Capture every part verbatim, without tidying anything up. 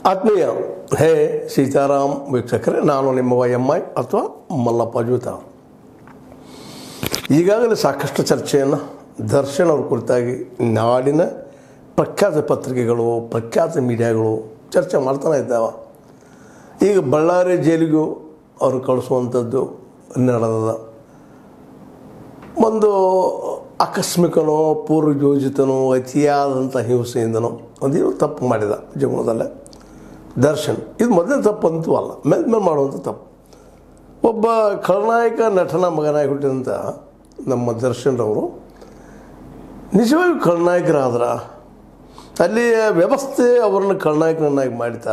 ಆತ್ಮೀಯ ಹೇ ಸೀತಾರಾಮ್ ವೀಕ್ಷಕರೇ, ನಾನು ನಿಮ್ಮ ವೈ ಎಮ್ ಐ ಅಥವಾ ಮಲ್ಲಪ್ಪ ಜೂತ. ಈಗಾಗಲೇ ಸಾಕಷ್ಟು ಚರ್ಚೆಯನ್ನು ದರ್ಶನ್ ಅವ್ರ ಕುರಿತಾಗಿ ನಾಡಿನ ಪ್ರಖ್ಯಾತ ಪತ್ರಿಕೆಗಳು, ಪ್ರಖ್ಯಾತ ಮೀಡಿಯಾಗಳು ಚರ್ಚೆ ಮಾಡ್ತಾನೆ ಇದ್ದಾವೆ. ಈಗ ಬಳ್ಳಾರಿ ಜೈಲಿಗೂ ಅವರು ಕಳಿಸುವಂಥದ್ದು ನಡೆದ ಒಂದು ಆಕಸ್ಮಿಕನೋ ಪೂರ್ವಯೋಜಿತನೋ ಅತಿಯಾದಂಥ ಹಿಂಸೆಯಿಂದನೋ ಒಂದೇನು ತಪ್ಪು ಮಾಡಿದ ಜೀವನದಲ್ಲೇ ದರ್ಶನ್. ಇದು ಮೊದಲನೇ ತಪ್ಪು ಅಂತೂ ಅಲ್ಲ, ಮೇಲೆ ಮೇಲೆ ಮಾಡುವಂಥ ತಪ್ಪು. ಒಬ್ಬ ಖಳನಾಯಕ ನಟನ ಮಗನಾಗಿ ಹುಟ್ಟಿದಂಥ ನಮ್ಮ ದರ್ಶನ್ರವರು ನಿಜವಾಗಿ ಖಳನಾಯಕರಾದ್ರೆ ಅಲ್ಲಿಯ ವ್ಯವಸ್ಥೆ ಅವರನ್ನು ಖಳನಾಯಕನನ್ನಾಗಿ ಮಾಡಿತಾ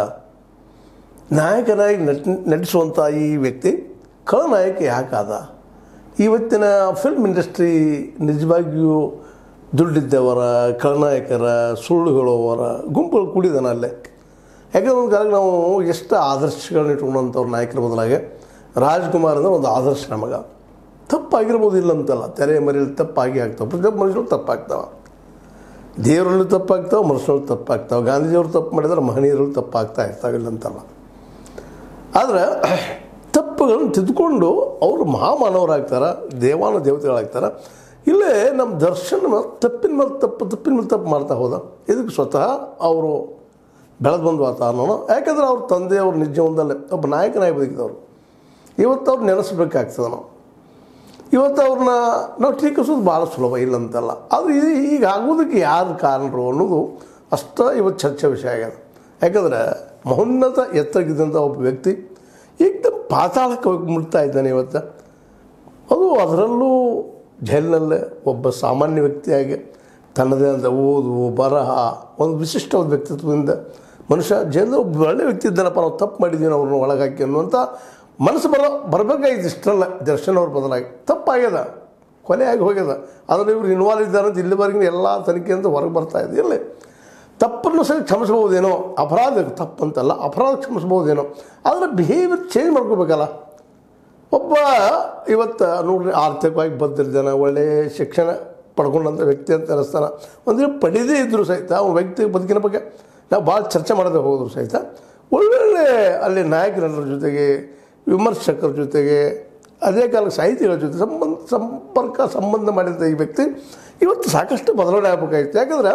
ನಾಯಕನಾಗಿ ನಟ ನಟಿಸುವಂಥ ಈ ವ್ಯಕ್ತಿ ಖಳನಾಯಕ ಯಾಕಾದ? ಇವತ್ತಿನ ಫಿಲ್ಮ್ ಇಂಡಸ್ಟ್ರಿ ನಿಜವಾಗಿಯೂ ದುಡ್ಡಿದ್ದವರ, ಖಳನಾಯಕರ, ಸುಳ್ಳು ಹೇಳುವವರ ಗುಂಪುಗಳು ಕೂಡಿದಾನ ಅಲ್ಲೇ. ಯಾಕಂದ್ರೆ ಒಂದು ಕಾಲಕ್ಕೆ ನಾವು ಎಷ್ಟು ಆದರ್ಶಗಳನ್ನ ಇಟ್ಕೊಂಡಂಥವ್ರು ನಾಯಕರ ಬದಲಾಗಿ ರಾಜ್ಕುಮಾರ್ ಅಂದರೆ ಒಂದು ಆದರ್ಶ ನಮಗೆ. ತಪ್ಪಾಗಿರ್ಬೋದು, ಇಲ್ಲ ಅಂತಲ್ಲ, ತೆರೆ ಮರೆಯಲ್ಲಿ ತಪ್ಪಾಗಿ ಆಗ್ತಾವೆ. ಪ್ರತಿಯೊಬ್ಬ ಮನುಷ್ಯರು ತಪ್ಪಾಗ್ತಾವೆ, ದೇವರಲ್ಲೂ ತಪ್ಪಾಗ್ತಾವೆ, ಮನುಷ್ಯರಲ್ಲಿ ತಪ್ಪಾಗ್ತಾವೆ. ಗಾಂಧೀಜಿಯವರು ತಪ್ಪು ಮಾಡಿದ್ರೆ ಮಹನೀಯರಲ್ಲಿ ತಪ್ಪಾಗ್ತಾ ಇರ್ತಾವೆ, ಇಲ್ಲ ಅಂತಲ್ಲ. ಆದರೆ ತಪ್ಪುಗಳನ್ನು ತಿದ್ದುಕೊಂಡು ಅವರು ಮಹಾಮಾನವರಾಗ್ತಾರೆ, ದೇವಾನ ದೇವತೆಗಳಾಗ್ತಾರೆ. ಇಲ್ಲೇ ನಮ್ಮ ದರ್ಶನ ತಪ್ಪಿನ ಮೇಲೆ ತಪ್ಪು ತಪ್ಪಿನ ಮೇಲೆ ತಪ್ಪು ಮಾಡ್ತಾ ಹೋದ. ಇದಕ್ಕೆ ಸ್ವತಃ ಅವರು ಬೆಳೆದು ಬಂದು ವಾತಾವರಣ. ಯಾಕಂದರೆ ಅವ್ರ ತಂದೆ ಅವ್ರ ನಿಜ ಜೀವನದಲ್ಲೇ ಒಬ್ಬ ನಾಯಕನಾಗಿ ಬದುಕಿದವರು. ಇವತ್ತು ಅವ್ರು ನೆನೆಸ್ಬೇಕಾಗ್ತದೆ. ನಾವು ಇವತ್ತು ಅವ್ರನ್ನ ನಾವು ಟೀಕಿಸೋದು ಭಾಳ ಸುಲಭ, ಇಲ್ಲ ಅಂತಲ್ಲ. ಆದರೆ ಈಗ ಆಗೋದಕ್ಕೆ ಯಾರು ಕಾರಣರು ಅನ್ನೋದು ಅಷ್ಟ ಇವತ್ತು ಚರ್ಚೆ ವಿಷಯ ಆಗ್ಯದ. ಯಾಕಂದರೆ ಮಹೋನ್ನತ ಎತ್ತರಗಿದ್ದಂಥ ಒಬ್ಬ ವ್ಯಕ್ತಿ ಏಕದಮ್ ಪಾತಾಳಕ್ಕೆ ಹೋಗಿ ಮುಟ್ತಾ ಇದ್ದಾನೆ ಇವತ್ತು. ಅದು ಅದರಲ್ಲೂ ಜೈಲಿನಲ್ಲೇ ಒಬ್ಬ ಸಾಮಾನ್ಯ ವ್ಯಕ್ತಿಯಾಗಿ ತನ್ನದೇ ಆದ ಓದು ಬರಹ ಒಂದು ವಿಶಿಷ್ಟವಾದ ವ್ಯಕ್ತಿತ್ವದಿಂದ ಮನುಷ್ಯ ಜೈಲಿನ ಒಬ್ಬ ಒಳ್ಳೆ ವ್ಯಕ್ತಿ ಇದ್ದಾನಪ್ಪ, ನಾವು ತಪ್ಪು ಮಾಡಿದ್ದೀವಿ ಅವ್ರನ್ನ ಒಳಗಾಕಿ ಅನ್ನುವಂಥ ಮನಸ್ಸು ಬರೋ ಬರಬೇಕಾಗಿತ್ತು. ಇಷ್ಟಲ್ಲ ದರ್ಶನ್ ಅವ್ರ ಬದಲಾಗಿ ತಪ್ಪಾಗ್ಯದ, ಕೊನೆಯಾಗಿ ಹೋಗ್ಯದ. ಆದರೆ ಇವರು ಇನ್ವಾಲ್ವ್ ಇದ್ದಾರೆ ಅಂತ ಇಲ್ಲಿವರೆಗಿನ ಎಲ್ಲ ತನಿಖೆಯಿಂದ ಹೊರಗೆ ಬರ್ತಾ ಇದೆ. ಇಲ್ಲಿ ತಪ್ಪನ್ನು ಸರಿ ಕ್ಷಮಿಸ್ಬೋದೇನೋ, ಅಪರಾಧ ತಪ್ಪಂತಲ್ಲ, ಅಪರಾಧ ಕ್ಷಮಿಸ್ಬೋದೇನೋ. ಆದರೆ ಬಿಹೇವಿಯರ್ ಚೇಂಜ್ ಮಾಡ್ಕೋಬೇಕಲ್ಲ. ಒಬ್ಬ ಇವತ್ತು ನೋಡ್ರಿ ಆರ್ಥಿಕವಾಗಿ ಬದ್ಧರಿದ್ದಾನೆ, ಒಳ್ಳೆಯ ಶಿಕ್ಷಣ ಪಡ್ಕೊಂಡಂಥ ವ್ಯಕ್ತಿ ಅಂತ ಅನ್ನಿಸ್ತಾನೆ. ಒಂದು ಪಡೆದೇ ಇದ್ದರೂ ಸಹಿತ ಅವನ ವ್ಯಕ್ತಿ ಬದುಕಿನ ಬಗ್ಗೆ ನಾವು ಭಾಳ ಚರ್ಚೆ ಮಾಡದೆ ಹೋದ್ರು ಸಹಿತ ಒಳ್ಳೊಳ್ಳೆ ಅಲ್ಲಿ ನಾಯಕರ ಜೊತೆಗೆ, ವಿಮರ್ಶಕರ ಜೊತೆಗೆ, ಅದೇ ಕಾಲಕ್ಕೆ ಸಾಹಿತಿಗಳ ಜೊತೆ ಸಂಬಂಧ ಸಂಪರ್ಕ ಸಂಬಂಧ ಮಾಡಿದಂಥ ಈ ವ್ಯಕ್ತಿ ಇವತ್ತು ಸಾಕಷ್ಟು ಬದಲಾವಣೆ ಆಗಬೇಕಾಗಿತ್ತು. ಯಾಕಂದರೆ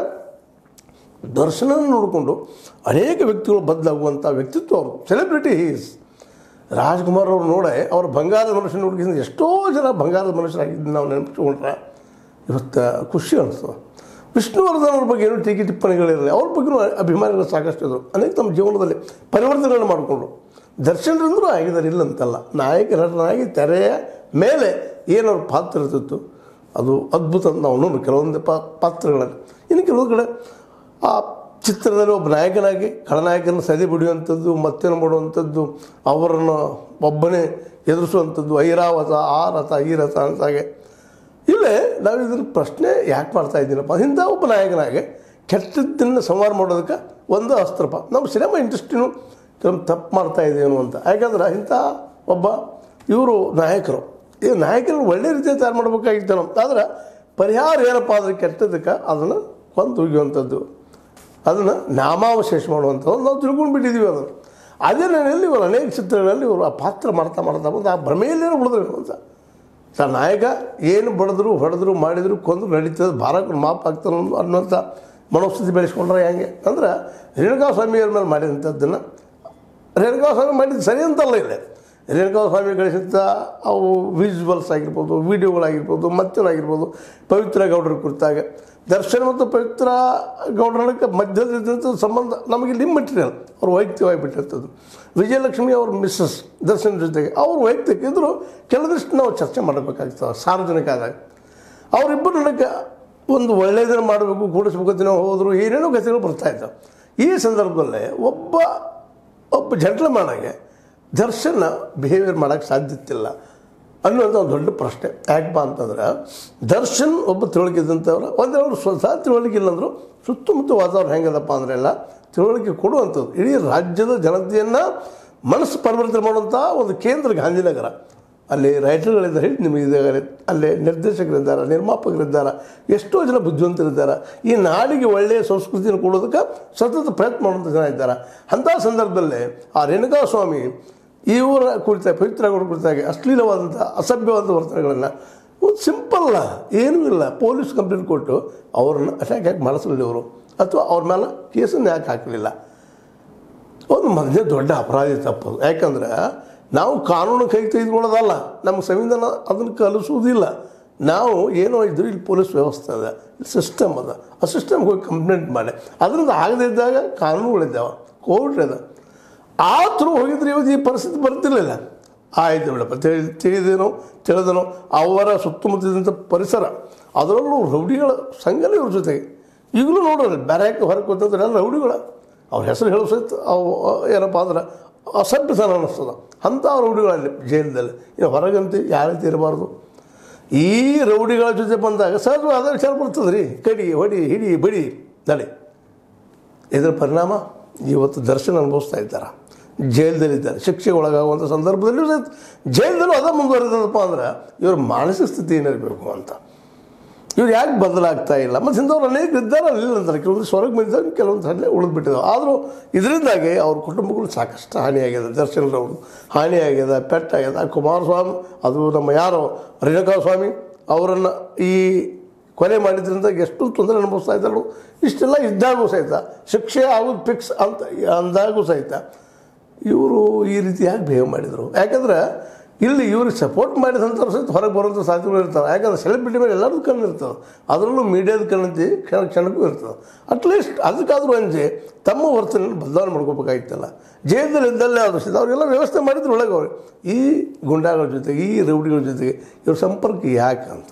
ದರ್ಶನ ನೋಡಿಕೊಂಡು ಅನೇಕ ವ್ಯಕ್ತಿಗಳು ಬದಲಾಗುವಂಥ ವ್ಯಕ್ತಿತ್ವ ಅವರು. ಸೆಲೆಬ್ರಿಟಿ ಈಸ್ ರಾಜ್ಕುಮಾರ್ ಅವ್ರು ನೋಡೇ ಅವ್ರ ಬಂಗಾರದ ಮನುಷ್ಯನ ಹುಡುಗಿಸಿದ ಎಷ್ಟೋ ಜನ ಬಂಗಾರದ ಮನುಷ್ಯರಾಗಿದ್ದು ನಾವು ನೆನಪಿಸ್ಕೊಂಡ್ರೆ ಇವತ್ತು ಖುಷಿ ಅನಿಸ್ತದೆ. ವಿಷ್ಣುವರ್ಧನ್ ಅವ್ರ ಬಗ್ಗೆ ಏನೂ ಟೀಕೆ ಟಿಪ್ಪಣಿಗಳಿರಲಿ, ಅವ್ರ ಬಗ್ಗೆಯೂ ಅಭಿಮಾನಿಗಳು ಸಾಕಷ್ಟು ಇದ್ದರು. ಅನೇಕ ತಮ್ಮ ಜೀವನದಲ್ಲಿ ಪರಿವರ್ತನೆಗಳನ್ನು ಮಾಡಿಕೊಂಡ್ರು. ದರ್ಶನರಂದರೂ ಆಗಿದ್ದಾರೆ, ಇಲ್ಲ ಅಂತಲ್ಲ. ನಾಯಕ ನಟನಾಗಿ ತೆರೆಯ ಮೇಲೆ ಏನವ್ರ ಪಾತ್ರ ಇರ್ತಿತ್ತು ಅದು ಅದ್ಭುತ ಅಂತ ನಾವು ನೋಡಿ ಕೆಲವೊಂದು ಪಾ ಪಾತ್ರಗಳಲ್ಲಿ. ಇನ್ನು ಕೆಲವೊಂದು ಕಡೆ ಆ ಚಿತ್ರದಲ್ಲಿ ಒಬ್ಬ ನಾಯಕನಾಗಿ ಖಳನಾಯಕನ ಸದಿ ಬಿಡುವಂಥದ್ದು, ಮತ್ತೇನು ಮಾಡುವಂಥದ್ದು, ಅವರನ್ನು ಒಬ್ಬನೇ ಎದುರಿಸುವಂಥದ್ದು, ಐರಾವತ ಆ ರಥ ಈ ರಥ ಅಂತಾಗೆ. ಇಲ್ಲೇ ನಾವು ಇದನ್ನು ಪ್ರಶ್ನೆ ಯಾಕೆ ಮಾಡ್ತಾ ಇದ್ದೀನಪ್ಪ, ಇಂಥ ಒಬ್ಬ ನಾಯಕನಾಗಿ ಕೆಟ್ಟದ್ದನ್ನು ಸಂಹಾರ ಮಾಡೋದಕ್ಕೆ ಒಂದು ಅಸ್ತ್ರಪ. ನಮ್ಮ ಸಿನಿಮಾ ಇಂಡಸ್ಟ್ರಿನೂ ಕೆಲವೊಂದು ತಪ್ಪು ಮಾಡ್ತಾ ಇದ್ದೇನು ಅಂತ. ಯಾಕಂದ್ರೆ ಇಂಥ ಒಬ್ಬ ಇವರು ನಾಯಕರು, ಈ ನಾಯಕರನ್ನು ಒಳ್ಳೆ ರೀತಿಯಲ್ಲಿ ತಯಾರು ಮಾಡಬೇಕಾಗಿತ್ತು ನಾವು. ಆದರೆ ಪರಿಹಾರ ಏನಪ್ಪ ಅಂದರೆ ಕೆಟ್ಟದಕ್ಕೆ ಅದನ್ನು ಕೊಂದು ಹೋಗುವಂಥದ್ದು, ಅದನ್ನು ನಾಮಾವಶೇಷ ಮಾಡುವಂಥದ್ದು ನಾವು ತಿಳ್ಕೊಂಡು ಬಿಟ್ಟಿದ್ದೀವಿ. ಅದನ್ನು ಅದೇ ನೆಲೆಯಲ್ಲಿ ಇವರು ಅನೇಕ ಚಿತ್ರಗಳಲ್ಲಿ ಇವರು ಆ ಪಾತ್ರ ಮಾಡ್ತಾ ಮಾಡ್ತಾ ಬಂದು ಆ ಭ್ರಮೆಯಲ್ಲೇನೋ ಬಿಡಿದ್ರು ಅಂತ. ಸರ್ ನಾಯಕ ಏನು ಬಡಿದ್ರು ಹೊಡೆದ್ರು ಮಾಡಿದ್ರು ಕೊಂದ್ರು ನಡೀತದೆ, ಭಾರಕ್ಕೆ ಮಾಪ್ ಆಗ್ತಾನೆ ಅನ್ನುವಂಥ ಮನೋಸ್ಥಿತಿ ಬೆಳೆಸ್ಕೊಂಡ್ರೆ ಹೆಂಗೆ ಅಂದ್ರೆ ರೇಣುಕಾ ಸ್ವಾಮಿಯವ್ರ ಮೇಲೆ ಮಾಡಿದಂಥದ್ದನ್ನು ರೇಣುಕಾ ಸ್ವಾಮಿ ಮಾಡಿದ್ದು ಸರಿ ಅಂತಲ್ಲ. ಇಲ್ಲ ರೇಣುಕಾ ಸ್ವಾಮಿ ಗಳಿಸಿದ್ದ ಅವು ವಿಜುವಲ್ಸ್ ಆಗಿರ್ಬೋದು, ವೀಡಿಯೋಗಳಾಗಿರ್ಬೋದು, ಮತ್ತೇನಾಗಿರ್ಬೋದು, ಪವಿತ್ರ ಗೌಡರ ಕುರಿತಾಗ ದರ್ಶನ್ ಮತ್ತು ಪವಿತ್ರ ಗೌಡರಕ್ಕೆ ಮಧ್ಯದಿದ್ದಂಥ ಸಂಬಂಧ ನಮಗೆ ಲಿಮಿಟೆಡ್, ಅವ್ರು ವೈಯಕ್ತಿಕವಾಗಿ ಬಿಟ್ಟಿರ್ತದ್ದು. ವಿಜಯಲಕ್ಷ್ಮಿ ಅವ್ರ ಮಿಸ್ಸಸ್ ದರ್ಶನ್ ಜೊತೆಗೆ ಅವ್ರ ವೈಯಕ್ತಿಕ ಇದ್ದರೂ ಕೆಲವಷ್ಟು ನಾವು ಚರ್ಚೆ ಮಾಡಬೇಕಾಗ್ತದೆ. ಸಾರ್ವಜನಿಕ ಆದಾಗ ಅವರಿಬ್ಬರು ನನಗೆ ಒಂದು ಒಳ್ಳೆಯದನ್ನು ಮಾಡಬೇಕು, ಕೂಡಿಸ್ಬೇಕು ಅಂತ ನಾವು ಹೋದರು, ಏನೇನೋ ಕಥೆಗಳು ಬರ್ತಾಯಿದ್ದಾವೆ. ಈ ಸಂದರ್ಭದಲ್ಲೇ ಒಬ್ಬ ಒಬ್ಬ ಜಂಟ್ಲ್ಮ್ಯಾನಾಗೆ ದರ್ಶನ ಬಿಹೇವಿಯರ್ ಮಾಡೋಕ್ಕೆ ಸಾಧ್ಯತಿಲ್ಲ ಅನ್ನುವಂಥ ಒಂದು ದೊಡ್ಡ ಪ್ರಶ್ನೆ. ಯಾಕಪ್ಪ ಅಂತಂದ್ರೆ ದರ್ಶನ್ ಒಬ್ಬ ತಿಳುವಳಿಕೆ ಇದ್ದಂಥವ್ರು, ಒಂದೆರಡು ಸ್ವತಃ ತಿಳುವಳಿಕೆ ಇಲ್ಲಂದ್ರು ಸುತ್ತಮುತ್ತ ವಾತಾವರಣ ಹೆಂಗದಪ್ಪ ಅಂದರೆ ಎಲ್ಲ ತಿಳುವಳಿಕೆ ಕೊಡುವಂಥದ್ದು. ಇಡೀ ರಾಜ್ಯದ ಜನತೆಯನ್ನು ಮನಸ್ಸು ಪರಿವರ್ತನೆ ಮಾಡುವಂಥ ಒಂದು ಕೇಂದ್ರ ಗಾಂಧಿನಗರ. ಅಲ್ಲಿ ರೈಟರ್ಗಳಿದ್ದಾರೆ, ಹೇಳಿ ನಿಮಗೆ ಇದ್ದಾರೆ, ಅಲ್ಲಿ ನಿರ್ದೇಶಕರಿದ್ದಾರೆ, ನಿರ್ಮಾಪಕರಿದ್ದಾರೆ, ಎಷ್ಟೋ ಜನ ಬುದ್ಧಿವಂತರಿದ್ದಾರೆ. ಈ ನಾಡಿಗೆ ಒಳ್ಳೆಯ ಸಂಸ್ಕೃತಿಯನ್ನು ಕೊಡೋದಕ್ಕೆ ಸತತ ಪ್ರಯತ್ನ ಮಾಡುವಂಥ ಜನ ಇದ್ದಾರೆ. ಅಂಥ ಸಂದರ್ಭದಲ್ಲಿ ಆ ರೇಣುಕಾಸ್ವಾಮಿ ಇವರ ಕುರಿತಾಗಿ, ಪವಿತ್ರಗೌಡರ ಕುರಿತಾಗಿ ಅಶ್ಲೀಲವಾದಂಥ ಅಸಭ್ಯವಾದ ವರ್ತನೆಗಳನ್ನು ಒಂದು ಸಿಂಪಲ್ಲ, ಏನೂ ಇಲ್ಲ, ಪೊಲೀಸ್ ಕಂಪ್ಲೇಂಟ್ ಕೊಟ್ಟು ಅವ್ರನ್ನ ಅಟ್ಯಾಕ್ ಯಾಕೆ ಮಾಡಿಸಲಿಲ್ಲ ಇವರು, ಅಥವಾ ಅವ್ರ ಮೇಲೆ ಕೇಸನ್ನು ಯಾಕೆ ಹಾಕಲಿಲ್ಲ? ಒಂದು ಮೊದಲೇ ದೊಡ್ಡ ಅಪರಾಧ ತಪ್ಪದು. ಯಾಕಂದ್ರೆ ನಾವು ಕಾನೂನು ಕೈ ತೆಗೆದುಕೊಳ್ಳೋದಲ್ಲ, ನಮ್ಮ ಸಂವಿಧಾನ ಅದನ್ನು ಕಲಿಸುವುದಿಲ್ಲ. ನಾವು ಏನೋ ಇದ್ದರೂ ಇಲ್ಲಿ ಪೊಲೀಸ್ ವ್ಯವಸ್ಥೆ ಅದ, ಇಲ್ಲಿ ಸಿಸ್ಟಮ್ ಅದ, ಆ ಸಿಸ್ಟಮ್ಗೆ ಹೋಗಿ ಕಂಪ್ಲೇಂಟ್ ಮಾಡಿ ಅದರಿಂದ ಆಗದೇ ಇದ್ದಾಗ ಕಾನೂನುಗಳಿದ್ದಾವೆ, ಕೋರ್ಟ್ ಅದ. ಆ ಥ್ರೂ ಹೋಗಿದ್ರೆ ಇವತ್ತು ಈ ಪರಿಸ್ಥಿತಿ ಬರ್ತಿರಲಿಲ್ಲ. ಆಯಿತು ಬಿಡಪ್ಪ, ತಿಳಿ ತಿಳಿದೇನೋ ತಿಳಿದನೋ ಅವರ ಸುತ್ತಮುತ್ತಲಿದ್ದಂಥ ಪರಿಸರ, ಅದರಲ್ಲೂ ರೌಡಿಗಳ ಸಂಘನೇ ಇವ್ರ ಜೊತೆಗೆ ಈಗಲೂ ನೋಡೋಲ್ಲ. ಬೇರೆ ಯಾಕೆ ಹೊರಗೆ ಕೂತಂದ್ರೆ ಎಲ್ಲ ರೌಡಿಗಳ ಅವ್ರ ಹೆಸರು ಹೇಳೋ ಸಹಿತ ಅವು ಏನಪ್ಪ ಅಂದ್ರೆ ಅಸಭ್ಯತನ ಅನ್ನಿಸ್ತದ. ಅಂಥ ರೌಡಿಗಳಲ್ಲಿ ಜೈಲದಲ್ಲಿ ಇನ್ನು ಹೊರಗಂತೆ ಯಾವ ರೀತಿ ಇರಬಾರ್ದು. ಈ ರೌಡಿಗಳ ಜೊತೆ ಬಂದಾಗ ಸಹಜವಾಗಿ ಅದೇ ವಿಚಾರ ಬರ್ತದೆ ರೀ, ಕಡಿ ಹೊಡಿ ಹಿಡಿ ಬಡಿ ನಡೆ. ಇದರ ಪರಿಣಾಮ ಇವತ್ತು ದರ್ಶನ ಅನುಭವಿಸ್ತಾ ಇದ್ದಾರೆ, ಜೈಲದಲ್ಲಿದ್ದಾರೆ. ಶಿಕ್ಷೆಗೆ ಒಳಗಾಗುವಂಥ ಸಂದರ್ಭದಲ್ಲೂ ಸಹಿತ ಜೈಲದಲ್ಲೂ ಅದ ಮುಂದುವರೆದಪ್ಪ ಅಂದ್ರೆ ಇವ್ರ ಮಾನಸಿಕ ಸ್ಥಿತಿ ಏನಿರಬೇಕು ಅಂತ. ಇವ್ರು ಯಾಕೆ ಬದಲಾಗ್ತಾ ಇಲ್ಲ? ಮತ್ತು ಇಂಥವ್ರು ಅನೇಕ ಇದ್ದಾರೆ, ಅಲ್ಲಿಲ್ಲ ಅಂತಾರೆ, ಕೆಲವೊಂದು ಸ್ವರ್ಗ ಬಂದಿದ್ದಾರೆ, ಕೆಲವೊಂದು ಅಲ್ಲೇ ಉಳಿದ್ಬಿಟ್ಟಿದ್ದಾವೆ. ಆದರೂ ಇದರಿಂದಾಗಿ ಅವ್ರ ಕುಟುಂಬಗಳು ಸಾಕಷ್ಟು ಹಾನಿಯಾಗಿದೆ. ದರ್ಶನರವರು ಹಾನಿಯಾಗಿದೆ, ಪೆಟ್ಟಾಗಿದೆ. ಕುಮಾರಸ್ವಾಮಿ, ಅದು ನಮ್ಮ ಯಾರೋ ರೇಣುಕಾಸ್ವಾಮಿ ಅವರನ್ನು ಈ ಕೊಲೆ ಮಾಡಿದ್ರಿಂದ ಎಷ್ಟು ತೊಂದರೆ ಅನುಭವಿಸ್ತಾ ಇದ್ದಾರು. ಇಷ್ಟೆಲ್ಲ ಇದ್ದಾಗೂ ಸಹಿತ ಶಿಕ್ಷೆ ಆಗೋದು ಫಿಕ್ಸ್ ಅಂತ ಅಂದಾಗೂ ಸಹಿತ ಇವರು ಈ ರೀತಿ ಯಾಕೆ ಬಿಹೇವ್ ಮಾಡಿದರು? ಯಾಕಂದ್ರೆ ಇಲ್ಲಿ ಇವ್ರಿಗೆ ಸಪೋರ್ಟ್ ಮಾಡಿದಂಥವ್ರು ಸಹಿತ ಹೊರಗೆ ಬರುವಂಥ ಸಾಧ್ಯತೆಗಳು ಇರ್ತಾವೆ. ಯಾಕಂದ್ರೆ ಸೆಲೆಬ್ರಿಟಿ ಮೇಲೆ ಎಲ್ಲರದ್ದು ಕಣ್ಣು ಇರ್ತದೆ, ಅದರಲ್ಲೂ ಮೀಡಿಯಾದ ಕಣ್ಣಂತಿ ಕ್ಷಣ ಕ್ಷಣಕ್ಕೂ ಇರ್ತದೆ. ಅಟ್ಲೀಸ್ಟ್ ಅದಕ್ಕಾದರೂ ಅಂಜೆ ತಮ್ಮ ವರ್ತನೆಯನ್ನು ಬದಲಾವಣೆ ಮಾಡ್ಕೋಬೇಕಾಗಿತ್ತಲ್ಲ. ಜೈಲದಲ್ಲಿ ಇದ್ದಲ್ಲೇ ಆದರೂ ಸಹಿತ ಅವರೆಲ್ಲ ವ್ಯವಸ್ಥೆ ಮಾಡಿದ್ರು ಒಳಗೆ ಅವ್ರು. ಈ ಗುಂಡಾಗಳ ಜೊತೆಗೆ, ಈ ರೌಡಿಗಳ ಜೊತೆಗೆ ಇವ್ರ ಸಂಪರ್ಕ ಯಾಕೆ ಅಂತ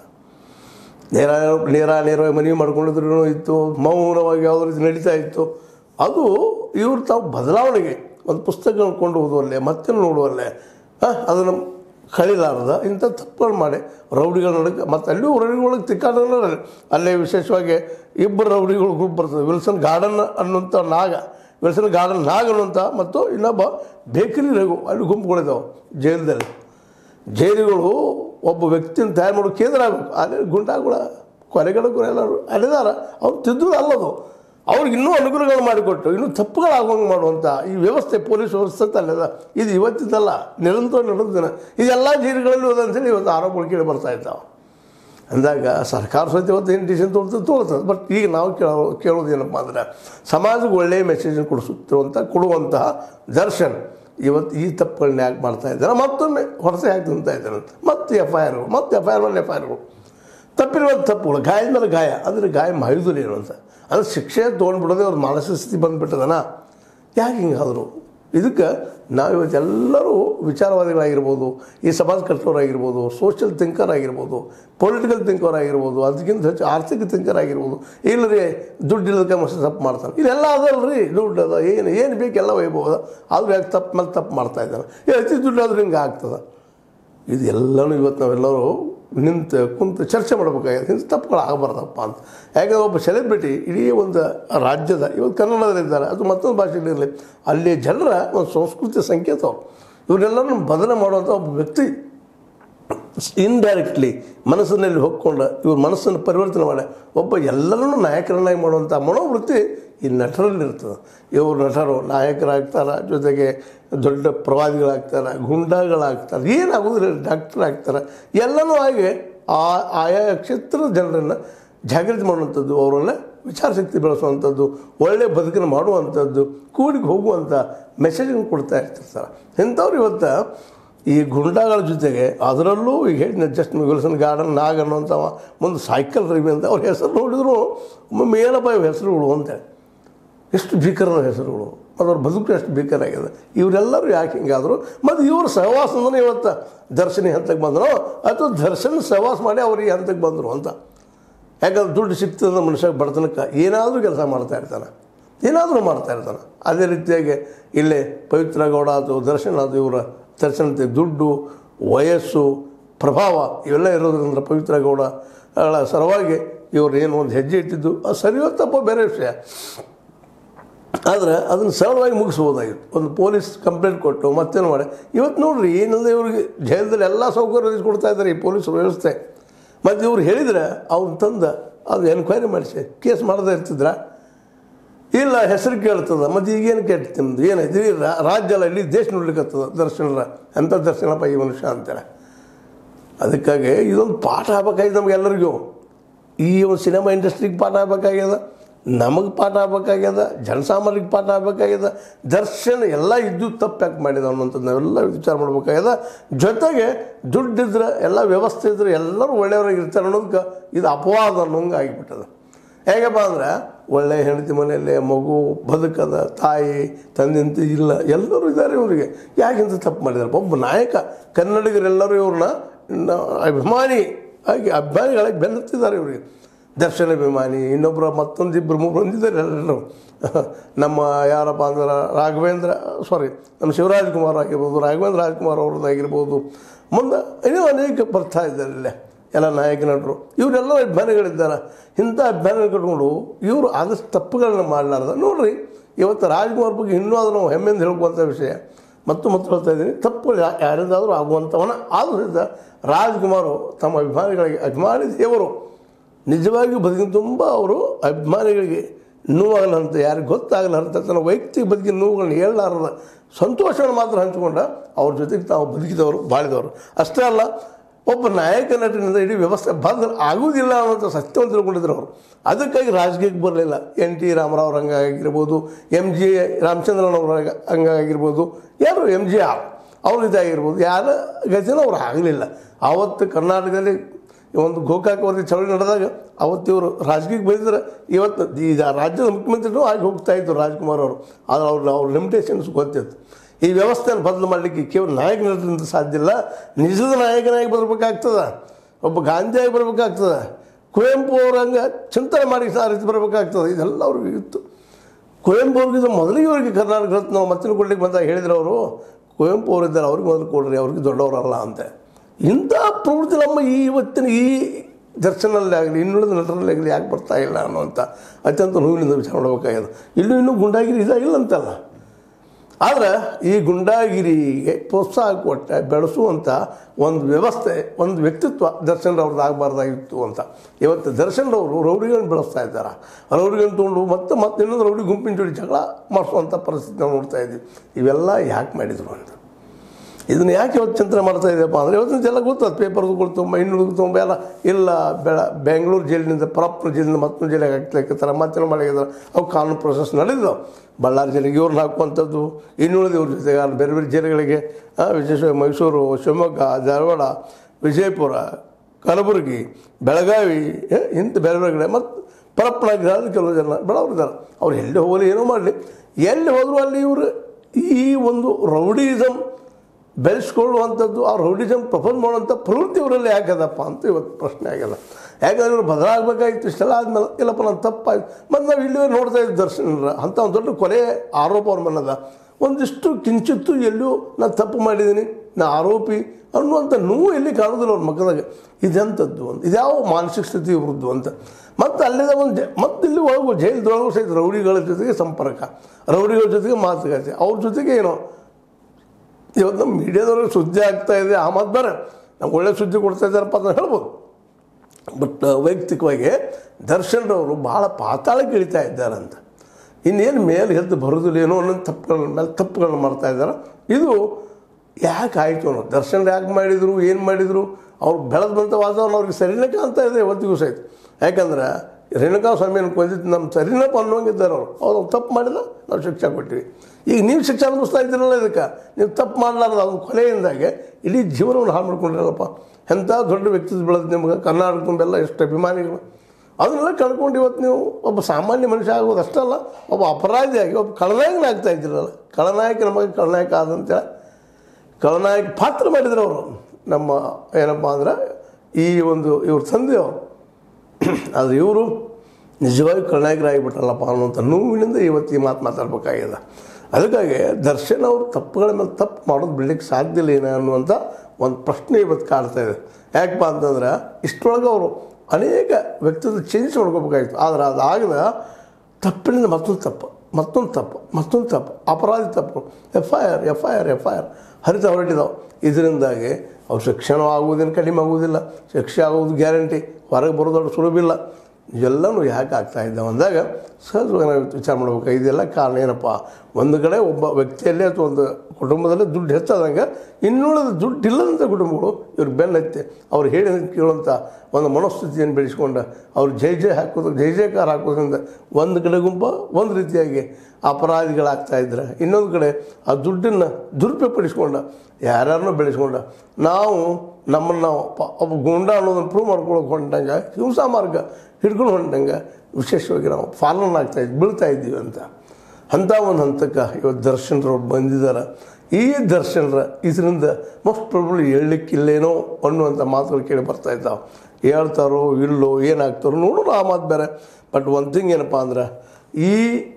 ನೇರ ನೇರ ನೇರವಾಗಿ ಮನವಿ ಮಾಡ್ಕೊಂಡಿದ್ರು ಇತ್ತು, ಮೌನವಾಗಿ ಯಾವುದೋ ರೀತಿ ನಡೀತಾ ಇತ್ತು. ಅದು ಇವರು ತಾವು ಬದಲಾವಣೆಗೆ ಒಂದು ಪುಸ್ತಕ ಕೊಂಡು ಓದುವಲ್ಲೇ, ಮತ್ತೆ ನೋಡುವಲ್ಲೇ ಅದನ್ನು ಕಳಿಲಾರದ ಇಂಥ ತಪ್ಪುಗಳು ಮಾಡಿ ರೌಡಿಗಳ ನಡುಗೆ ಮತ್ತು ಅಲ್ಲೂ ರೌಡಿಗಳೊಳಗೆ ತಿಕ್ಕಾಟ. ಅಲ್ಲೇ ವಿಶೇಷವಾಗಿ ಇಬ್ಬರು ರೌಡಿಗಳು ಗ್ರೂಪ್ ಬರ್ತದೆ, ವಿಲ್ಸನ್ ಗಾರ್ಡನ್ ಅನ್ನುವಂಥ ನಾಗ, ವಿಲ್ಸನ್ ಗಾರ್ಡನ್ ನಾಗ ಅನ್ನುವಂಥ ಮತ್ತು ಇನ್ನೊಬ್ಬ ಬೇಕರಿ ರಘು, ಅಲ್ಲಿ ಗುಂಪುಗಳಿದ್ದಾವೆ ಜೈಲದಲ್ಲಿ. ಜೈಲುಗಳು ಒಬ್ಬ ವ್ಯಕ್ತಿಯನ್ನು ತಯಾರು ಮಾಡೋ ಕೇಂದ್ರ ಆಗಬೇಕು. ಅಲ್ಲೇ ಗುಂಡಾಗಳ ಕೊಲೆಗಡಕರು ಎಲ್ಲರೂ ಅಲ್ಲಿದಾರ, ಅವ್ರು ತಿದ್ದುದು ಅಲ್ಲದು. ಅವ್ರಿಗೆ ಇನ್ನೂ ಅನುಗ್ರಹಗಳು ಮಾಡಿಕೊಟ್ಟು ಇನ್ನೂ ತಪ್ಪುಗಳಾಗುವಂಗೆ ಮಾಡುವಂಥ ಈ ವ್ಯವಸ್ಥೆ, ಪೊಲೀಸ್ ವ್ಯವಸ್ಥೆ ಅಲ್ಲದ. ಇದು ಇವತ್ತಿದ್ದಲ್ಲ, ನಿರಂತರ ನಡೆದಿನ ಇದೆಲ್ಲ ಜೈಲುಗಳಲ್ಲಿ ಹೋದಂತೇಳಿ ಇವತ್ತು ಆರೋಪಗಳು ಕೇಳಿ ಬರ್ತಾ ಇದ್ದಾವೆ. ಅಂದಾಗ ಸರ್ಕಾರ ಸಹಿತ ಇವತ್ತು ಏನು ಡಿಸಿಷನ್ ತೊಗೊಳ್ತದೆ ತೊಗೊಳ್ತದೆ. ಬಟ್ ಈಗ ನಾವು ಕೇಳೋ ಕೇಳೋದೇನಪ್ಪ ಅಂದರೆ ಸಮಾಜಕ್ಕೆ ಒಳ್ಳೆಯ ಮೆಸೇಜನ್ನು ಕೊಡಿಸುತ್ತಿರುವಂಥ ಕೊಡುವಂತಹ ದರ್ಶನ್ ಇವತ್ತು ಈ ತಪ್ಪುಗಳನ್ನ ಯಾಕೆ ಮಾಡ್ತಾ ಇದ್ದಾರೆ? ಮತ್ತೊಮ್ಮೆ ಹೊರಸೆ ಯಾಕೆ ತಿಂತಾ ಇದ್ದಾರೆ? ಮತ್ತೆ ಎಫ್ ಐ ಆರ್ಗಳು, ಮತ್ತೆ ಎಫ್ ಐ ಆರ್ ಮೇಲೆ ಎಫ್ ಐ ಆರ್ಗಳು, ತಪ್ಪಿರುವಂಥ ತಪ್ಪುಗಳು, ಗಾಯದ ಮೇಲೆ ಗಾಯ. ಅಂದರೆ ಗಾಯ ಮಾಯುವುದಿಲ್ಲ ಏನು ಅಂತ, ಅಂದರೆ ಶಿಕ್ಷೆ ತೊಗೊಂಡ್ಬಿಡೋದೇ ಅವ್ರ ಮಾನಸಿಕ ಸ್ಥಿತಿ ಬಂದುಬಿಟ್ಟದನ. ಯಾಕೆ ಹಿಂಗಾದರು? ಇದಕ್ಕೆ ನಾವಿವತ್ತೆಲ್ಲರೂ ವಿಚಾರವಾದಿಗಳಾಗಿರ್ಬೋದು, ಈ ಸಮಾಜ ಕಟ್ಟೋರಾಗಿರ್ಬೋದು, ಸೋಷಿಯಲ್ ಥಿಂಕರ್ ಆಗಿರ್ಬೋದು, ಪೊಲಿಟಿಕಲ್ ಥಿಂಕರ್ ಆಗಿರ್ಬೋದು, ಅದಕ್ಕಿಂತ ಹೆಚ್ಚು ಆರ್ಥಿಕ ಥಿಂಕರ್ ಆಗಿರ್ಬೋದು. ಇಲ್ಲರಿ ದುಡ್ಡು ಇಲ್ಲದಕ್ಕೆ ಮಸ್ತ್ ತಪ್ಪು ಮಾಡ್ತಾನೆ, ಇದೆಲ್ಲ ಅದಲ್ಲ ರೀ, ದುಡ್ಡು ಅದ, ಏನು ಏನು ಬೇಕೆಲ್ಲ ಒಯ್ಬೋದು. ಆದರೂ ಯಾಕೆ ತಪ್ಪು ಮೇಲೆ ತಪ್ಪು ಮಾಡ್ತಾ ಇದ್ದಾನೆ, ಹೆಚ್ಚು ದುಡ್ಡು ಆದರೂ ಹಿಂಗೆ ಆಗ್ತದೆ. ಇದು ಎಲ್ಲನೂ ಇವತ್ತು ನಾವೆಲ್ಲರೂ ನಿಂತು ಕುಂತು ಚರ್ಚೆ ಮಾಡಬೇಕಾಗಿದೆ. ಇಂಥ ತಪ್ಪುಗಳು ಆಗಬಾರ್ದಪ್ಪ ಅಂತ. ಯಾಕಂದರೆ ಒಬ್ಬ ಸೆಲೆಬ್ರಿಟಿ ಇಡೀ ಒಂದು ರಾಜ್ಯದ, ಇವತ್ತು ಕನ್ನಡದಲ್ಲಿದ್ದಾರೆ, ಅದು ಮತ್ತೊಂದು ಭಾಷೆಯಲ್ಲಿರಲಿ, ಅಲ್ಲಿ ಜನರ ಒಂದು ಸಂಸ್ಕೃತಿಯ ಸಂಕೇತ ಅವರು. ಇವರೆಲ್ಲರನ್ನು ಬದನೆ ಮಾಡುವಂಥ ಒಬ್ಬ ವ್ಯಕ್ತಿ ಇಂಡೈರೆಕ್ಟ್ಲಿ ಮನಸ್ಸಿನಲ್ಲಿ ಹೊಕ್ಕೊಂಡು ಇವ್ರ ಮನಸ್ಸನ್ನು ಪರಿವರ್ತನೆ ಮಾಡಿ ಒಬ್ಬ ಎಲ್ಲರನ್ನೂ ನಾಯಕರನ್ನಾಗಿ ಮಾಡುವಂಥ ಮನೋವೃತ್ತಿ ಈ ನಟರಲ್ಲಿರ್ತದೆ. ಇವರು ನಟರು ನಾಯಕರಾಗ್ತಾರೆ, ಜೊತೆಗೆ ದೊಡ್ಡ ಪ್ರವಾದಿಗಳಾಗ್ತಾರೆ, ಗುಂಡಾಗಳಾಗ್ತಾರೆ, ಏನಾಗೋದಿಲ್ಲ, ಡಾಕ್ಟರ್ ಆಗ್ತಾರೆ. ಎಲ್ಲನೂ ಹಾಗೆ ಆ ಆಯಾ ಕ್ಷೇತ್ರದ ಜನರನ್ನು ಜಾಗೃತಿ ಮಾಡುವಂಥದ್ದು, ಅವರನ್ನ ವಿಚಾರಶಕ್ತಿ ಬೆಳೆಸುವಂಥದ್ದು, ಒಳ್ಳೆಯ ಬದುಕನ್ನು ಮಾಡುವಂಥದ್ದು, ಕೂಡಿಗೆ ಹೋಗುವಂಥ ಮೆಸೇಜನ್ನು ಕೊಡ್ತಾ ಇರ್ತಿರ್ತಾರೆ. ಇಂಥವ್ರು ಇವತ್ತು ಈ ಗುಂಡಾಗಳ ಜೊತೆಗೆ ಅದರಲ್ಲೂ ಈಗ ಹೇಳಿದ ಜಸ್ಟ್ ವಿಲ್ಸನ್ ಗಾರ್ಡನ್ ನಾಗ್ ಅನ್ನುವಂಥವ ಮುಂದೆ ಸೈಕಲ್ ರವಿ ಅಂತ ಅವ್ರ ಹೆಸರು ನೋಡಿದ್ರು ಒಮ್ಮೆ ಏನಪ್ಪ ಇವು ಹೆಸರುಗಳು ಅಂತೇಳಿ, ಎಷ್ಟು ಭೀಕರದ ಹೆಸರುಗಳು, ಅದರ ಬದುಕು ಎಷ್ಟು ಭೀಕರಾಗಿದೆ. ಇವರೆಲ್ಲರೂ ಯಾಕೆ ಹಿಂಗಾದರು? ಮತ್ತು ಇವ್ರ ಸಹವಾಸಂದ್ರೆ ಇವತ್ತು ದರ್ಶನ ಹಂತಕ್ಕೆ ಬಂದರು, ಅಥವಾ ದರ್ಶನ ಸಹವಾಸ ಮಾಡಿ ಅವ್ರು ಈ ಹಂತಕ್ಕೆ ಬಂದರು ಅಂತ. ಯಾಕಂದ್ರೆ ದುಡ್ಡು ಸಿಗ್ತದೆ ಮನುಷ್ಯ ಬಡತನಕ್ಕೆ ಏನಾದರೂ ಕೆಲಸ ಮಾಡ್ತಾ ಇರ್ತಾನೆ, ಏನಾದರೂ ಮಾಡ್ತಾ ಇರ್ತಾನೆ. ಅದೇ ರೀತಿಯಾಗಿ ಇಲ್ಲೇ ಪವಿತ್ರಗೌಡ ಆಯ್ತು, ದರ್ಶನ ಆಯ್ತು, ಇವರ ದರ್ಶನತೆ ದುಡ್ಡು, ವಯಸ್ಸು, ಪ್ರಭಾವ ಇವೆಲ್ಲ ಇರೋದ್ರಿಂದ ಪವಿತ್ರಗೌಡಗಳ ಸರವಾಗಿ ಇವರು ಏನು ಒಂದು ಹೆಜ್ಜೆ ಇಟ್ಟಿದ್ದು ಅದು ಸರಿಯೋ ತಪ್ಪೋ ಬೇರೆ ವಿಷಯ. ಆದರೆ ಅದನ್ನು ಸರಳವಾಗಿ ಮುಗಿಸ್ಬೋದಾಗಿತ್ತು. ಒಂದು ಪೊಲೀಸ್ ಕಂಪ್ಲೇಂಟ್ ಕೊಟ್ಟು ಮತ್ತೇನು ಮಾಡಿ ಇವತ್ತು ನೋಡ್ರಿ ಏನಂದರೆ ಇವ್ರಿಗೆ ಜೈಲದಲ್ಲಿ ಎಲ್ಲ ಸೌಕರ್ಯ ಒದಗಿಸ್ಕೊಡ್ತಾ ಇದ್ದಾರೆ ಈ ಪೊಲೀಸರು ವ್ಯವಸ್ಥೆ. ಮತ್ತು ಇವ್ರು ಹೇಳಿದರೆ ಅವ್ನು ತಂದು ಅದು ಎನ್ಕ್ವೈರಿ ಮಾಡಿಸಿ ಕೇಸ್ ಮಾಡದೇ ಇರ್ತಿದ್ರ ಇಲ್ಲ ಹೆಸರು ಕೇಳ್ತದ. ಮತ್ತು ಈಗೇನು ಕೆಟ್ಟ ನಿಮ್ಮದು ಏನೈತಿ ರಾಜ್ಯ ಅಲ್ಲ ಇಲ್ಲಿ ದೇಶ ನೋಡ್ಲಿಕ್ಕತ್ತದ ದರ್ಶನರ ಎಂಥ ದರ್ಶನಪ್ಪ ಈ ಮನುಷ್ಯ ಅಂತೇಳಿ. ಅದಕ್ಕಾಗಿ ಇದೊಂದು ಪಾಠ ಆಗ್ಬೇಕಾಗಿದೆ ನಮಗೆಲ್ಲರಿಗೂ. ಈ ಒಂದು ಸಿನಿಮಾ ಇಂಡಸ್ಟ್ರಿಗೆ ಪಾಠ ಆಗ್ಬೇಕಾಗ್ಯದ, ನಮಗೆ ಪಾಠ ಆಗ್ಬೇಕಾಗ್ಯದ, ಜನಸಾಮಾನ್ಯರಿಗೆ ಪಾಠ ಆಗ್ಬೇಕಾಗ್ಯದ. ದರ್ಶನ ಎಲ್ಲ ಇದ್ದು ತಪ್ಪು ಯಾಕೆ ಮಾಡಿದ ಅನ್ನೋಂಥದ್ದು ನಾವೆಲ್ಲ ವಿಚಾರ ಮಾಡ್ಬೇಕಾಗ್ಯದ. ಜೊತೆಗೆ ದುಡ್ಡಿದ್ರೆ ಎಲ್ಲ ವ್ಯವಸ್ಥೆ ಇದ್ರೆ ಎಲ್ಲರೂ ಒಳ್ಳೆಯವರಾಗಿರ್ತಾರೆ ಅನ್ನೋದಕ್ಕೆ ಇದು ಅಪವಾದ ಅನ್ನೋಂಗೆ ಆಗಿಬಿಟ್ಟದ. ಹೇಗಪ್ಪ ಅಂದ್ರೆ ಒಳ್ಳೆಯ ಹೆಂಡತಿ ಮನೆಯಲ್ಲೇ ಮಗು ಬದುಕದ, ತಾಯಿ ತಂದೆಂತ ಇಲ್ಲ, ಎಲ್ಲರೂ ಇದ್ದಾರೆ ಇವರಿಗೆ. ಯಾಕಿಂತ ತಪ್ಪು ಮಾಡಿದ್ದಾರೆ? ಒಬ್ಬ ನಾಯಕ, ಕನ್ನಡಿಗರೆಲ್ಲರೂ ಇವ್ರನ್ನ ಅಭಿಮಾನಿ ಹಾಗೆ ಅಭಿಮಾನಿಗಳಾಗಿ ಬೆನ್ನುತ್ತಿದ್ದಾರೆ ಇವರಿಗೆ. ದರ್ಶನ ಅಭಿಮಾನಿ, ಇನ್ನೊಬ್ಬರು ಮತ್ತೊಂದು ಇಬ್ಬರು ಮೂರು ಬಂದಿದ್ದಾರೆ ಎಲ್ಲರೂ. ನಮ್ಮ ಯಾರಪ್ಪ ಅಂದ್ರೆ ರಾಘವೇಂದ್ರ ಸಾರಿ ನಮ್ಮ ಶಿವರಾಜ್ ಕುಮಾರ್ ಆಗಿರ್ಬೋದು, ರಾಘವೇಂದ್ರ ರಾಜ್ಕುಮಾರ್ ಅವ್ರದ್ದಾಗಿರ್ಬೋದು, ಮುಂದೆ ಇನ್ನೂ ಅನೇಕ ಬರ್ತಾ ಇದ್ದಾರೆ ಇಲ್ಲೇ ಎಲ್ಲ ನಾಯಕ ನಟರು. ಇವರೆಲ್ಲ ಅಭಿಮಾನಿಗಳಿದ್ದಾರೆ. ಇಂಥ ಅಭಿಮಾನಿಗಳು ಕಟ್ಕೊಂಡು ಇವರು ಆದಷ್ಟು ತಪ್ಪುಗಳನ್ನ ಮಾಡಲಾರ್ದ ನೋಡ್ರಿ. ಇವತ್ತು ರಾಜ್ಕುಮಾರ್ ಬಗ್ಗೆ ಇನ್ನೂ ಅದು ನಾವು ಹೆಮ್ಮೆಯಿಂದ ಹೇಳ್ಕೊಂಥ ವಿಷಯ ಮತ್ತು ಮತ್ತು ಹೇಳ್ತಾ ಇದ್ದೀನಿ. ತಪ್ಪುಗಳು ಯಾರಿಂದಾದರೂ ಆಗುವಂಥವನ್ನ. ಆದ್ದರಿಂದ ರಾಜ್ಕುಮಾರು ತಮ್ಮ ಅಭಿಮಾನಿಗಳಿಗೆ ಅಭಿಮಾನಿ ದೇವರು ನಿಜವಾಗಿಯೂ ಬದುಕಿನ ತುಂಬ ಅವರು ಅಭಿಮಾನಿಗಳಿಗೆ ನೋವಾಗಲಂತ ಯಾರಿಗೆ ಗೊತ್ತಾಗಲಾರಂತ ತನ್ನ ವೈಯಕ್ತಿಕ ಬದುಕಿನ ನೋವುಗಳನ್ನ ಹೇಳಲಾರದ ಸಂತೋಷವನ್ನು ಮಾತ್ರ ಹಂಚಿಕೊಂಡ ಅವ್ರ ಜೊತೆಗೆ ತಾವು ಬದುಕಿದವರು ಬಾಳಿದವರು. ಅಷ್ಟೇ ಅಲ್ಲ, ಒಬ್ಬ ನಾಯಕ ನಟನಿಂದ ಇಡೀ ವ್ಯವಸ್ಥೆ ಬಂದ್ರೆ ಆಗುವುದಿಲ್ಲ ಅನ್ನೋಂಥ ಸತ್ಯವನ್ನು ತಿಳ್ಕೊಂಡಿದ್ರು ಅವರು. ಅದಕ್ಕಾಗಿ ರಾಜಕೀಯಕ್ಕೆ ಬರಲಿಲ್ಲ. ಎನ್ ಟಿ ರಾಮರಾವ್ ಹಂಗಾಗಿರ್ಬೋದು, ಎಮ್ ಜಿ ರಾಮಚಂದ್ರನ್ ಅವ್ರ ಹಂಗಾಗಿರ್ಬೋದು, ಯಾರು ಎಮ್ ಜಿ ಆರ್ ಅವ್ರ ಇದಾಗಿರ್ಬೋದು, ಯಾರ ಗತಿನೂ ಅವ್ರು ಆಗಲಿಲ್ಲ. ಆವತ್ತು ಕರ್ನಾಟಕದಲ್ಲಿ ಒಂದು ಗೋಕಾಕ ವರದಿ ಚಳವಳಿ ನಡೆದಾಗ ಅವತ್ತು ಇವರು ರಾಜಕೀಯಕ್ಕೆ ಬಂದಿದ್ರೆ ಇವತ್ತು ಈ ರಾಜ್ಯದ ಮುಖ್ಯಮಂತ್ರಿನೂ ಆಗಿ ಹೋಗ್ತಾ ಇದ್ದರು ರಾಜ್ಕುಮಾರ್ ಅವರು. ಆದರೆ ಅವ್ರ ಅವ್ರ ಲಿಮಿಟೇಷನ್ಸ್ ಗೊತ್ತಿತ್ತು. ಈ ವ್ಯವಸ್ಥೆಯನ್ನು ಬದಲು ಮಾಡಲಿಕ್ಕೆ ಕೇವಲ ನಾಯಕ ನಟರಿಂದ ಸಾಧ್ಯ ಇಲ್ಲ, ನಿಜದ ನಾಯಕನಾಗಿ ಬರಬೇಕಾಗ್ತದೆ, ಒಬ್ಬ ಗಾಂಧಿಯಾಗಿ ಬರಬೇಕಾಗ್ತದೆ, ಕುವೆಂಪು ಅವ್ರಂಗೆ ಚಿಂತನೆ ಮಾಡಿ ಆ ರೀತಿ ಬರಬೇಕಾಗ್ತದೆ. ಇದೆಲ್ಲ ಅವ್ರಿಗೆ ಇತ್ತು. ಕುವೆಂಪು ಅವ್ರಿಗೆ ಮೊದಲಿಗೆ ಅವರಿಗೆ ಕರ್ನಾಟಕ ರತ್ನ ನಾವು ಮತ್ತಿನ ಕೊಡ್ಲಿಕ್ಕೆ ಬಂದಾಗ ಹೇಳಿದ್ರು ಅವರು, ಕುವೆಂಪು ಅವರಿದ್ದಾರೆ ಅವ್ರಿಗೆ ಮೊದಲು ಕೊಡ್ರಿ, ಅವ್ರಿಗೆ ದೊಡ್ಡವರಲ್ಲ ಅಂತ. ಇಂಥ ಪ್ರವೃತ್ತಿ ನಮ್ಮ ಈ ಇವತ್ತಿನ ಈ ದರ್ಶನಲ್ಲೇ ಆಗಲಿ ಇನ್ನುಳಿದ ನಟರಲ್ಲಿ ಆಗಲಿ ಯಾಕೆ ಬರ್ತಾ ಇಲ್ಲ ಅನ್ನುವಂಥ ಅತ್ಯಂತ ನೋವಿನಿಂದ ವಿಚಾರ ಮಾಡಬೇಕಾಗ್ಯದ. ಇಲ್ಲೂ ಇನ್ನೂ ಗುಂಡಾಗಿರಿ ಇದಾಗಿಲ್ಲ ಅಂತಲ್ಲ, ಆದರೆ ಈ ಗುಂಡಾಗಿರಿಗೆ ಪ್ರೋತ್ಸಾಹ ಕೊಟ್ಟ ಬೆಳೆಸುವಂಥ ಒಂದು ವ್ಯವಸ್ಥೆ, ಒಂದು ವ್ಯಕ್ತಿತ್ವ ದರ್ಶನ್ರವ್ರದ್ದು ಆಗಬಾರ್ದಾಗಿತ್ತು ಅಂತ ಇವತ್ತು ದರ್ಶನ್ರವರು ರೌಡಿಗಳನ್ನು ಬೆಳೆಸ್ತಾ ಇದ್ದಾರೆ. ರೌಡಿಗಳನ್ನು ತೊಗೊಂಡು ಮತ್ತೆ ಮತ್ತೆ ಇನ್ನೊಂದು ರೌಡಿ ಗುಂಪಿನ ಜೋಡಿ ಜಗಳ ಮಾಡಿಸುವಂಥ ಪರಿಸ್ಥಿತಿ ನಾವು ನೋಡ್ತಾ ಇದ್ದೀವಿ. ಇವೆಲ್ಲ ಯಾಕೆ ಮಾಡಿದರು ಅಂತ ಇದನ್ನು ಯಾಕೆ ಇವತ್ತು ಚಿಂತನೆ ಮಾಡ್ತಾ ಇದೆಯಪ್ಪ ಅಂದರೆ ಇವತ್ತಿನ ಎಲ್ಲ ಗೊತ್ತದು ಪೇಪರ್ಗಳು ತುಂಬ ಇನ್ನುಳಿದು ತುಂಬ ಎಲ್ಲ ಇಲ್ಲ ಬೆಳ ಬೆಂಗಳೂರು ಜೈಲಿನಿಂದ ಪರಪ್ಪನ ಜೈಲಿನಿಂದ ಮತ್ತೊಂದು ಜೈಲಿಗೆ ಹಾಕ್ಲಿಕ್ಕಿರ್ತಾರೆ, ಮತ್ತೇನು ಮಾಡಿದ್ದಾರೆ. ಅವು ಕಾನೂನು ಪ್ರೊಸೆಸ್ ನಡೆದಿದ್ದವು. ಬಳ್ಳಾರಿ ಜಿಲ್ಲೆಗೆ ಇವ್ರನ್ನ ಹಾಕುವಂಥದ್ದು, ಇನ್ನುಳಿದ ಇವ್ರ ಜೊತೆಗೆ ಬೇರೆ ಬೇರೆ ಜಿಲ್ಲೆಗಳಿಗೆ ವಿಶೇಷವಾಗಿ ಮೈಸೂರು, ಶಿವಮೊಗ್ಗ, ಧಾರವಾಡ, ವಿಜಯಪುರ, ಕಲಬುರಗಿ, ಬೆಳಗಾವಿ ಇಂಥ ಬೇರೆ ಬೇರೆ ಕಡೆ ಮತ್ತು ಪರಪ್ಪನಾಗಿ ಕೆಲವು ಜನ ಬೆಳವರಿದ್ದಾರೆ. ಅವ್ರು ಎಲ್ಲಿ ಹೋಗಲಿ ಏನೋ ಮಾಡಲಿ, ಎಲ್ಲಿ ಹೋದರೂ ಅಲ್ಲಿ ಇವರು ಈ ಒಂದು ರೌಡಿಸಮ್ ಬೆಳೆಸ್ಕೊಳ್ಳುವಂಥದ್ದು, ಆ ರೌಡಿಸಮ್ ಪ್ರಪೋಸ್ ಮಾಡುವಂಥ ಪ್ರವೃತ್ತಿ ಇವರಲ್ಲಿ ಯಾಕದಪ್ಪ ಅಂತ ಇವತ್ತು ಪ್ರಶ್ನೆ ಆಗ್ಯದ. ಯಾಕಂದ್ರೆ ಇವರು ಬದಲಾಗಬೇಕಾಗಿತ್ತು. ಇಷ್ಟೆಲ್ಲ ಆದಮೇಲೆ ಇಲ್ಲಪ್ಪ ನಾನು ತಪ್ಪಾಯ್ತು. ಮತ್ತು ನಾವು ಇಲ್ಲಿ ನೋಡ್ತಾ ಇದ್ದು ದರ್ಶನರ ಅಂಥ ಒಂದು ದೊಡ್ಡ ಕೊಲೆ ಆರೋಪ ಅವ್ರ ಮನದ ಒಂದಿಷ್ಟು ಕಿಂಚಿತ್ತು ಎಲ್ಲೂ ನಾನು ತಪ್ಪು ಮಾಡಿದ್ದೀನಿ, ನಾ ಆರೋಪಿ ಅನ್ನುವಂಥ ನೋವು ಎಲ್ಲಿ ಕಾಣೋದಿಲ್ಲ ಅವ್ರ ಮಕ್ಕಳಾಗ. ಇದೆಂಥದ್ದು ಅಂತ, ಇದ್ಯಾವ ಮಾನಸಿಕ ಸ್ಥಿತಿ ಇವ್ರದ್ದು ಅಂತ. ಮತ್ತು ಅಲ್ಲಿಂದ ಒಂದು ಜ ಮತ್ತು ಇಲ್ಲಿ ಒಳಗು ಜೈಲ್ದೊಳಗೂ ಸಹಿತ ರೌಡಿಗಳ ಜೊತೆಗೆ ಸಂಪರ್ಕ, ರೌಡಿಗಳ ಜೊತೆಗೆ ಮಾತುಕತೆ, ಅವ್ರ ಜೊತೆಗೆ ಏನೋ ಇವತ್ತು ನಮ್ಮ ಮೀಡಿಯಾದವ್ರಿಗೆ ಸುದ್ದಿ ಆಗ್ತಾಯಿದೆ. ಆ ಮಾತು ಬೇರೆ, ನಮ್ಗೆ ಒಳ್ಳೆ ಸುದ್ದಿ ಕೊಡ್ತಾ ಇದ್ದಾರಪ್ಪ ಅಂತ ಹೇಳ್ಬೋದು. ಬಟ್ ವೈಯಕ್ತಿಕವಾಗಿ ದರ್ಶನ್ರವರು ಭಾಳ ಪಾತಾಳಕ್ಕೆ ಇಳಿತಾ ಇದ್ದಾರಂತ. ಇನ್ನೇನು ಮೇಲೆ ಎದ್ದು ಬರೋದಿಲ್ಲ ಏನೋ ಅನ್ನೋ ತಪ್ಪುಗಳನ್ನ ಮೇಲೆ ತಪ್ಪುಗಳನ್ನ ಮಾಡ್ತಾ ಇದ್ದಾರೆ. ಇದು ಯಾಕೆ ಆಯಿತು ಅನ್ನೋದು, ದರ್ಶನ್ ಯಾಕೆ ಮಾಡಿದರು, ಏನು ಮಾಡಿದರು, ಅವ್ರು ಬೆಳೆದ ಬಂಥ ವಾತಾವರಣ ಅವ್ರಿಗೆ ಸರಿನೇ ಕಾಣ್ತಾ ಇದೆ ಇವತ್ತಿಗೂ ಸಹಿತ. ಯಾಕಂದ್ರೆ ರೇಣುಕಾ ಸ್ವಾಮಿಯನ್ನು ಕೊಂದಿದ್ದು ನಮ್ಮ ಸರಿನಪ್ಪ ಅನ್ನೋಂಗಿದ್ದಾರೆ ಅವರು. ಅವ್ರು ತಪ್ಪು ಮಾಡಿಲ್ಲ, ನಾವು ಶಿಕ್ಷೆ ಕೊಟ್ಟಿವಿ. ಈಗ ನೀವು ಶಿಕ್ಷೆ ಅನುಭವಿಸ್ತಾ ಇದ್ದೀರಲ್ಲ, ಇದಕ್ಕೆ ನೀವು ತಪ್ಪು ಮಾಡಲಾರ್ದು ಅವ್ನ ಕೊಲೆಯಿಂದಾಗೆ ಇಡೀ ಜೀವನವನ್ನು ಹಾಳು ಮಾಡ್ಕೊಂಡಿರಲ್ಲಪ್ಪ. ಎಂಥ ದೊಡ್ಡ ವ್ಯಕ್ತಿತ್ವ ಬೆಳೆದು ನಿಮ್ಗೆ ಕರ್ನಾಟಕ ತುಂಬೆಲ್ಲ ಎಷ್ಟು ಅಭಿಮಾನಿಗಳು, ಅದನ್ನೆಲ್ಲ ಕಳ್ಕೊಂಡು ಇವತ್ತು ನೀವು ಒಬ್ಬ ಸಾಮಾನ್ಯ ಮನುಷ್ಯ ಆಗೋದು ಅಷ್ಟಲ್ಲ, ಒಬ್ಬ ಅಪರಾಧಿಯಾಗಿ ಒಬ್ಬ ಖಳನಾಯಕನ ಆಗ್ತಾ ಇದ್ದೀರಲ್ಲ. ಖಳನಾಯಕ ನಮಗೆ ಖಳನಾಯಕ ಆದಂತೇಳಿ ಖಳನಾಯಕ ಪಾತ್ರ ಮಾಡಿದ್ರು ಅವರು. ನಮ್ಮ ಏನಪ್ಪ ಅಂದ್ರೆ ಈ ಒಂದು ಇವ್ರ ತಂದೆಯವರು. ಆದರೆ ಇವರು ನಿಜವಾಗಿ ಖಳನಾಯಕರಾಗಿಬಿಟ್ರಲ್ಲಪ್ಪ ಅನ್ನುವಂಥ ನೋವಿನಿಂದ ಇವತ್ತು ಈ ಮಾತು ಮಾತಾಡ್ಬೇಕಾಗಿದೆ. ಅದಕ್ಕಾಗಿ ದರ್ಶನ್ ಅವರು ತಪ್ಪುಗಳ ಮೇಲೆ ತಪ್ಪು ಮಾಡೋದು ಬಿಡಲಿಕ್ಕೆ ಸಾಧ್ಯ ಇಲ್ಲ ಏನೋ ಅನ್ನುವಂಥ ಒಂದು ಪ್ರಶ್ನೆ ಇವತ್ತು ಕಾಡ್ತಾ ಇದೆ. ಯಾಕಪ್ಪ ಅಂತಂದ್ರೆ ಇಷ್ಟರೊಳಗೆ ಅವರು ಅನೇಕ ವ್ಯಕ್ತಿತ್ವ ಚೇಂಜ್ ಮಾಡ್ಕೋಬೇಕಾಗಿತ್ತು. ಆದರೆ ಅದಾಗದ ತಪ್ಪಿನಿಂದ ಮತ್ತೊಂದು ತಪ್ಪು ಮತ್ತೊಂದು ತಪ್ಪು ಮತ್ತೊಂದು ತಪ್ಪು ಅಪರಾಧಿ ತಪ್ಪು F I R F I R F I R ಹರಿತ ಹೊರಟಿದ್ದಾವೆ. ಇದರಿಂದಾಗಿ ಅವ್ರ ಶಿಕ್ಷಣ ಆಗುವುದೇನು ಕಡಿಮೆ ಆಗುವುದಿಲ್ಲ, ಶಿಕ್ಷೆ ಆಗುವುದು ಗ್ಯಾರಂಟಿ, ಹೊರಗೆ ಬರೋದೊಟ್ಟು ಸುಲಭಿಲ್ಲ. ಇವೆಲ್ಲವೂ ಯಾಕೆ ಆಗ್ತಾ ಇದ್ದಾವೆ ಅಂದಾಗ ಸಹಜವಾಗಿ ನಾವು ವಿಚಾರ ಮಾಡ್ಬೇಕು. ಇದೆಲ್ಲ ಕಾರಣ ಏನಪ್ಪ, ಒಂದು ಕಡೆ ಒಬ್ಬ ವ್ಯಕ್ತಿಯಲ್ಲಿ ಅಥವಾ ಒಂದು ಕುಟುಂಬದಲ್ಲಿ ದುಡ್ಡು ಹೆಚ್ಚಾದಂಗೆ ಇನ್ನುಳಿದ ದುಡ್ಡು ಇಲ್ಲದಂಥ ಕುಟುಂಬಗಳು ಇವ್ರು ಬೆನ್ನೈತೆ ಅವ್ರು ಹೇಳಿ ಕೇಳುವಂಥ ಒಂದು ಮನಸ್ಥಿತಿಯನ್ನು ಬೆಳೆಸ್ಕೊಂಡು ಅವ್ರು ಜೈ ಜೈ ಹಾಕೋದು ಜೈ ಜೈಕಾರ ಹಾಕೋದ್ರಿಂದ ಒಂದು ಕಡೆ ಗುಂಪ ಒಂದು ರೀತಿಯಾಗಿ ಅಪರಾಧಿಗಳಾಗ್ತಾ ಇದ್ರೆ, ಇನ್ನೊಂದು ಕಡೆ ಆ ದುಡ್ಡನ್ನು ದುರುಪಯೋಗಪಡಿಸ್ಕೊಂಡು ಯಾರ್ಯಾರನ್ನೂ ಬೆಳೆಸ್ಕೊಂಡು ನಾವು ನಮ್ಮನ್ನು ನಾವು ಒಬ್ಬ ಗುಂಡ ಅನ್ನೋದನ್ನು ಪ್ರೂವ್ ಮಾಡ್ಕೊಳಕ್ಕೆ ಹೊಂಟಂಗೆ ಹಿಂಸಾ ಮಾರ್ಗ ಹಿಡ್ಕೊಂಡು ಹೊಂಟಂಗೆ ವಿಶೇಷವಾಗಿ ನಾವು ಫಾಲನ್ ಆಗ್ತಾಯಿದ್ವಿ ಬೀಳ್ತಾ ಇದ್ದೀವಿ ಅಂತ ಅಂಥ ಒಂದು ಹಂತಕ್ಕೆ ಇವತ್ತು ದರ್ಶನರವ್ರು ಬಂದಿದ್ದಾರೆ. ಈ ದರ್ಶನರ ಇದರಿಂದ ಮೋಸ್ಟ್ ಪ್ರಾಬಬ್ಲಿ ಹೇಳಲಿಕ್ಕಿಲ್ಲೇನೋ ಅನ್ನುವಂಥ ಮಾತುಗಳು ಕೇಳಿ ಬರ್ತಾ ಇದ್ದಾವೆ. ಹೇಳ್ತಾರೋ ಇಲ್ಲೋ ಏನಾಗ್ತಾರೋ ನೋಡೋಣ, ಆ ಮಾತು ಬೇರೆ. ಬಟ್ ಒಂದು ಥಿಂಗ್ ಏನಪ್ಪ ಅಂದ್ರೆ, ಈ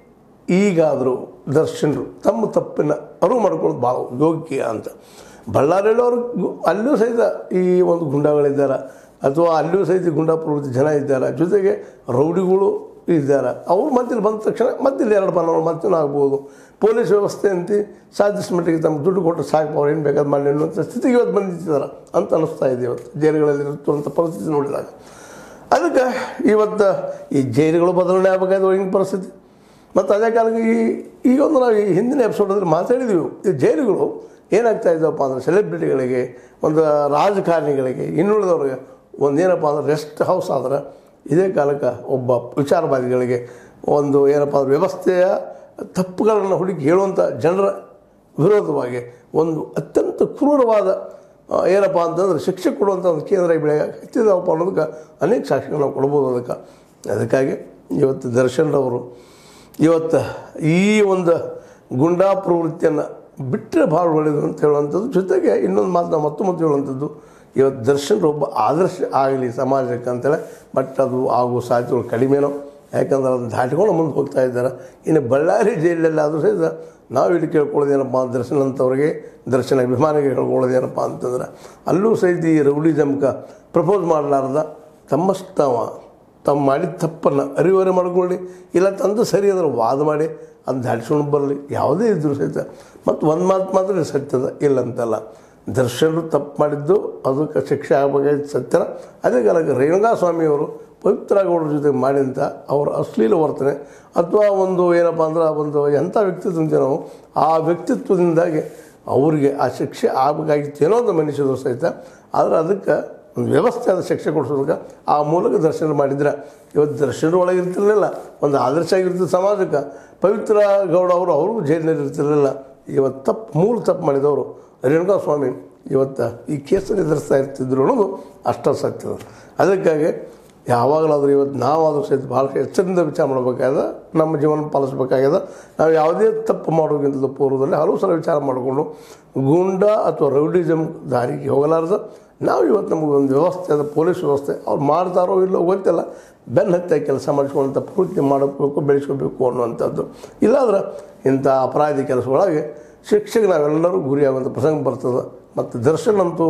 ಈಗಾದರೂ ದರ್ಶನರು ತಮ್ಮ ತಪ್ಪಿನ ಅರಿವು ಮಾಡ್ಕೊಳ್ಳೋದು ಭಾಳ ಯೋಗ್ಯ ಅಂತ. ಬಳ್ಳಾರಿಯಲ್ಲವರು ಅಲ್ಲಿಯೂ ಸಹಿತ ಈ ಒಂದು ಗುಂಡಾಗಳಿದ್ದಾರೆ, ಅಥವಾ ಅಲ್ಲಿಯೂ ಸಹಿತ ಗುಂಡಾ ಪ್ರವೃತ್ತಿ ಜನ ಇದ್ದಾರೆ, ಜೊತೆಗೆ ರೌಡಿಗಳು ಇದ್ದಾರೆ. ಅವ್ರು ಮತ್ತಿಲ್ಲಿ ಬಂದ ತಕ್ಷಣ ಮತ್ತಿಲ್ಲಿ ಎರಡು ಬನ್ನೋರು ಮತ್ತೂ ಆಗ್ಬೋದು. ಪೊಲೀಸ್ ವ್ಯವಸ್ಥೆ ಅಂತ ಸಾಧಿಸಿದ ಮಟ್ಟಿಗೆ ತಮ್ಮ ದುಡ್ಡು ಕೊಟ್ಟು ಸಾಕು ಅವ್ರು ಏನು ಬೇಕಾದ ಮಾಡಲಿ ಅನ್ನುವಂಥ ಸ್ಥಿತಿಗೆ ಇವತ್ತು ಬಂದಿದ್ದಾರೆ ಅಂತ ಅನ್ನಿಸ್ತಾ ಇದೆ. ಇವತ್ತು ಜೈಲುಗಳಲ್ಲಿ ಇರುವಂಥ ಪರಿಸ್ಥಿತಿ ನೋಡಿದಾಗ ಅದಕ್ಕೆ ಇವತ್ತು ಈ ಜೈಲುಗಳು ಬದಲಾವಣೆ ಆಗಬೇಕಾದ ಹಿಂಗೆ ಪರಿಸ್ಥಿತಿ. ಮತ್ತು ಅದೇ ಕಾಲಕ್ಕೆ ಈ ಈಗೊಂದು ನಾವು ಈ ಹಿಂದಿನ ಎಪಿಸೋಡಲ್ಲಿ ಮಾತಾಡಿದ್ದೀವಿ, ಈ ಜೈಲುಗಳು ಏನಾಗ್ತಾ ಇದ್ದವಪ್ಪ ಅಂದರೆ ಸೆಲೆಬ್ರಿಟಿಗಳಿಗೆ, ಒಂದು ರಾಜಕಾರಣಿಗಳಿಗೆ, ಇನ್ನುಳಿದವ್ರಿಗೆ ಒಂದೇನಪ್ಪ ಅಂದ್ರೆ ರೆಸ್ಟ್ ಹೌಸ್ ಆದ್ರೆ, ಇದೇ ಕಾಲಕ್ಕೆ ಒಬ್ಬ ವಿಚಾರವಾದಿಗಳಿಗೆ ಒಂದು ಏನಪ್ಪ ಅಂದ್ರೆ ವ್ಯವಸ್ಥೆಯ ತಪ್ಪುಗಳನ್ನು ಹುಡುಕಿ ಹೇಳುವಂಥ ಜನರ ವಿರೋಧವಾಗಿ ಒಂದು ಅತ್ಯಂತ ಕ್ರೂರವಾದ ಏನಪ್ಪ ಅಂತಂದ್ರೆ ಶಿಕ್ಷೆ ಕೊಡುವಂಥ ಒಂದು ಕೇಂದ್ರ ಬೆಳೆ ಹತ್ತಿದವಪ್ಪ ಅನ್ನೋದಕ್ಕೆ ಅನೇಕ ಸಾಕ್ಷಿಗಳು ನಾವು ಕೊಡ್ಬೋದು. ಅದಕ್ಕೆ ಅದಕ್ಕಾಗಿ ಇವತ್ತು ದರ್ಶನರವರು ಇವತ್ತು ಈ ಒಂದು ಗುಂಡಾ ಪ್ರವೃತ್ತಿಯನ್ನು ಬಿಟ್ಟರೆ ಭಾಳ ಒಳ್ಳೆಯದು ಅಂತ ಹೇಳುವಂಥದ್ದು. ಜೊತೆಗೆ ಇನ್ನೊಂದು ಮಾತು ನಾವು ಮತ್ತು ಮತ್ತು ಹೇಳುವಂಥದ್ದು, ಇವತ್ತು ದರ್ಶನರು ಒಬ್ಬ ಆದರ್ಶ ಆಗಲಿ ಸಮಾಜಕ್ಕೆ ಅಂತೇಳಿ, ಬಟ್ ಅದು ಆಗುವ ಸಾಧ್ಯತೆಗಳು ಕಡಿಮೆನೋ. ಯಾಕಂದ್ರೆ ಅದನ್ನು ದಾಟಿಕೊಂಡು ಮುಂದೆ ಹೋಗ್ತಾ ಇದ್ದಾರೆ. ಇನ್ನು ಬಳ್ಳಾರಿ ಜೈಲಲ್ಲಿ ಆದರೂ ಸಹಿತ ನಾವು ಇಲ್ಲಿ ಕೇಳ್ಕೊಳ್ಳೋದೇನಪ್ಪ ದರ್ಶನ ಅಂಥವ್ರಿಗೆ, ದರ್ಶನ ಅಭಿಮಾನಿಗೆ ಹೇಳ್ಕೊಳ್ಳೋದೇನಪ್ಪ ಅಂತಂದ್ರೆ, ಅಲ್ಲೂ ಸಹಿತ ಈ ರೌಡಿಸಮ್ಗೆ ಪ್ರಪೋಸ್ ಮಾಡಲಾರ್ದ ತಮ್ಮಷ್ಟು ತಾವ ತಮ್ಮ ಮಾಡಿದ ತಪ್ಪನ್ನು ಅರಿವರಿ ಮಾಡ್ಕೊಳ್ಳಿ, ಇಲ್ಲ ತಂದು ಸರಿ ಅಂದ್ರೆ ವಾದ ಮಾಡಿ ಅದನ್ನು ದಾಟಿಸ್ಕೊಂಡು ಬರಲಿ, ಯಾವುದೇ ಇದ್ದರೂ ಸಹಿತ. ಮತ್ತು ಒಂದು ಮಾತು ಮಾತ್ರ ಸತ್ಯದ ಇಲ್ಲಂತಲ್ಲ, ದರ್ಶನರು ತಪ್ಪು ಮಾಡಿದ್ದು ಅದಕ್ಕೆ ಶಿಕ್ಷೆ ಆಗಬೇಕಾದ ಸತ್ಯನ. ಅದೇ ಕಾಲಕ್ಕೆ ರೇಣುಕಾ ಸ್ವಾಮಿಯವರು ಪವಿತ್ರಗೌಡರ ಜೊತೆ ಮಾಡಿದಂಥ ಅವರ ಅಶ್ಲೀಲ ವರ್ತನೆ ಅಥವಾ ಒಂದು ಏನಪ್ಪ ಅಂದ್ರೆ ಒಂದು ಎಂಥ ವ್ಯಕ್ತಿತ್ವ ನಾವು ಆ ವ್ಯಕ್ತಿತ್ವದಿಂದಾಗಿ ಅವರಿಗೆ ಆ ಶಿಕ್ಷೆ ಆಗಬೇಕಾಗಿತ್ತು ಏನೋ ಅಂತ ಮನುಷ್ಯರು ಸಹಿತ. ಆದರೆ ಅದಕ್ಕೆ ಒಂದು ವ್ಯವಸ್ಥೆಯಾದ ಶಿಕ್ಷೆ ಕೊಡಿಸೋದಕ್ಕೆ ಆ ಮೂಲಕ ದರ್ಶನ ಮಾಡಿದ್ರೆ ಇವತ್ತು ದರ್ಶನ ಒಳಗೆ ಇರ್ತಿರಲಿಲ್ಲ, ಒಂದು ಆದರ್ಶ ಆಗಿರ್ತಿದ್ದ ಸಮಾಜಕ್ಕೆ. ಪವಿತ್ರ ಗೌಡ ಅವರು ಅವರು ಜೈಲಿನಲ್ಲಿ ಇರ್ತಿರಲಿಲ್ಲ. ಇವತ್ತು ತಪ್ಪು ಮೂಲ ತಪ್ಪು ಮಾಡಿದವರು ರೇಣುಕಾ ಸ್ವಾಮಿ ಇವತ್ತು ಈ ಕೇಸನ್ನು ಎದುರಿಸ್ತಾ ಇರ್ತಿದ್ರು ಅನ್ನೋದು ಅಷ್ಟ ಸತ್ಯದ. ಅದಕ್ಕಾಗಿ ಯಾವಾಗಲಾದರೂ ಇವತ್ತು ನಾವಾದರೂ ಸಹಿತ ಭಾಳ ಎಚ್ಚರಿಂದ ವಿಚಾರ ಮಾಡಬೇಕಾಗ್ಯದ, ನಮ್ಮ ಜೀವನ ಪಾಲಿಸಬೇಕಾಗ್ಯದ. ನಾವು ಯಾವುದೇ ತಪ್ಪು ಮಾಡೋಕ್ಕಿಂತ ಪೂರ್ವದಲ್ಲಿ ಹಲವು ಸಲ ವಿಚಾರ ಮಾಡಿಕೊಂಡು ಗೂಂಡಾ ಅಥವಾ ರೌಡಿಸಮ್ ದಾರಿಗೆ ಹೋಗಲಾರ್ದು ನಾವು ಇವತ್ತು ನಮಗೆ ಒಂದು ವ್ಯವಸ್ಥೆ ಅದ, ಪೊಲೀಸ್ ವ್ಯವಸ್ಥೆ ಅವ್ರು ಮಾಡ್ತಾರೋ ಇಲ್ಲೋ ಗೊತ್ತಿಲ್ಲ, ಬೆನ್ನ ಹತ್ತಿ ಕೆಲಸ ಮಾಡಿಸ್ಕೊಳ್ಳೋಂಥ ಪ್ರವೃತ್ತಿ ಮಾಡಬೇಕು, ಬೆಳೆಸ್ಕೋಬೇಕು ಅನ್ನುವಂಥದ್ದು. ಇಲ್ಲಾಂದ್ರೆ ಇಂಥ ಅಪರಾಧಿ ಕೆಲಸಗಳಾಗಿ ಶಿಕ್ಷೆಗೆ ನಾವೆಲ್ಲರೂ ಗುರಿಯಾಗುವಂಥ ಪ್ರಸಂಗ ಬರ್ತದೆ. ಮತ್ತು ದರ್ಶನ್ ಅಂತೂ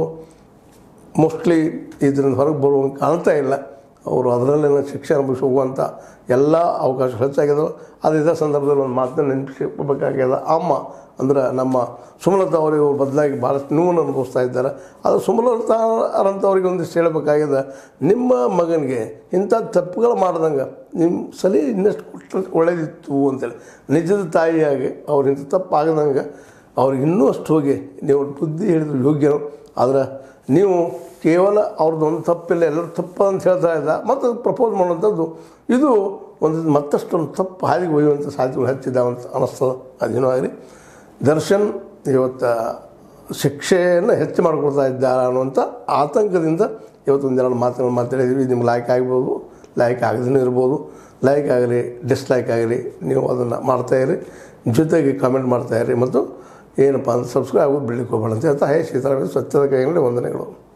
ಮೋಸ್ಟ್ಲಿ ಇದರಿಂದ ಹೊರಗೆ ಬರುವಂಗೆ ಕಾಣ್ತಾ ಇಲ್ಲ. ಅವರು ಅದರಲ್ಲೇನೋ ಶಿಕ್ಷೆ ಅನುಭವಿಸಿ ಹೋಗುವಂಥ ಎಲ್ಲ ಅವಕಾಶ ಹೆಚ್ಚಾಗಿದ್ದಾವೆ. ಅದು ಇದೇ ಸಂದರ್ಭದಲ್ಲಿ ಒಂದು ಮಾತನ್ನು ನೆನಪಿಸಬೇಕಾಗ್ಯದ. ಅಮ್ಮ ಅಂದ್ರೆ ನಮ್ಮ ಸುಮಲತಾ ಅವರಿಗೆ ಅವ್ರ ಬದಲಾಗಿ ಭಾಳಷ್ಟು ನೋವನ್ನು ಅನುಭವಿಸ್ತಾ ಇದ್ದಾರೆ. ಅದು ಸುಮಲತಾರಂಥವ್ರಿಗೆ ಒಂದಿಷ್ಟು ಹೇಳಬೇಕಾಗಿದೆ, ನಿಮ್ಮ ಮಗನಿಗೆ ಇಂಥ ತಪ್ಪುಗಳು ಮಾಡ್ದಂಗೆ ನಿಮ್ಮ ಸಲಿ ಇನ್ನಷ್ಟು ಕೊಟ್ಟರೆ ಒಳ್ಳೆಯದಿತ್ತು ಅಂತೇಳಿ. ನಿಜದ ತಾಯಿಯಾಗಿ ಅವ್ರು ಇಂಥ ತಪ್ಪು ಆಗದಂಗೆ ಅವ್ರಿಗೆ ಇನ್ನೂ ಅಷ್ಟು ಹೋಗಿ ನೀವು ಬುದ್ಧಿ ಹೇಳಿದ್ರು ಯೋಗ್ಯನು. ಆದರೆ ನೀವು ಕೇವಲ ಅವ್ರದ್ದು ಒಂದು ತಪ್ಪಿಲ್ಲ, ಎಲ್ಲರೂ ತಪ್ಪು ಅಂತ ಹೇಳ್ತಾ ಇದ್ದ ಮತ್ತು ಪ್ರಪೋಸ್ ಮಾಡುವಂಥದ್ದು ಇದು ಒಂದು ಮತ್ತಷ್ಟು ಒಂದು ತಪ್ಪು ಹಾದಿಗೆ ಒಯ್ಯುವಂಥ ಸಾಧ್ಯತೆಗಳು ಹೆಚ್ಚಿದ್ದಾವಂತ ಅನ್ನಿಸ್ತದೆ. ಅದೇನೋ ಆಗಲಿ, ದರ್ಶನ್ ಇವತ್ತು ಶಿಕ್ಷೆಯನ್ನು ಹೆಚ್ಚು ಮಾಡ್ಕೊಳ್ತಾ ಇದ್ದಾರೆ ಅನ್ನುವಂಥ ಆತಂಕದಿಂದ ಇವತ್ತು ಒಂದೆರಡು ಮಾತುಗಳು ಮಾತಾಡಿದ್ವಿ. ನಿಮ್ಗೆ ಲೈಕ್ ಆಗ್ಬೋದು, ಲೈಕ್ ಆಗದೇ ಇರ್ಬೋದು. ಲೈಕ್ ಆಗಲಿ ಡಿಸ್ಲೈಕ್ ಆಗಲಿ ನೀವು ಅದನ್ನು ಮಾಡ್ತಾಯಿರಿ, ಜೊತೆಗೆ ಕಾಮೆಂಟ್ ಮಾಡ್ತಾಯಿರಿ. ಮತ್ತು ಏನಪ್ಪ ಅಂದ್ರೆ ಸಬ್ಸ್ಕ್ರೈಬ್ ಆಗೋದು ಬಿಡಲಿಕ್ಕೆ ಹೋಗಬೇಡ ಅಂತ ಹೇಳ್ತಾ ಹೇ ಸೀತಾರಾಮ ಸತ್ಯದ ಕೈಯಲ್ಲಿ ವಂದನೆಗಳು.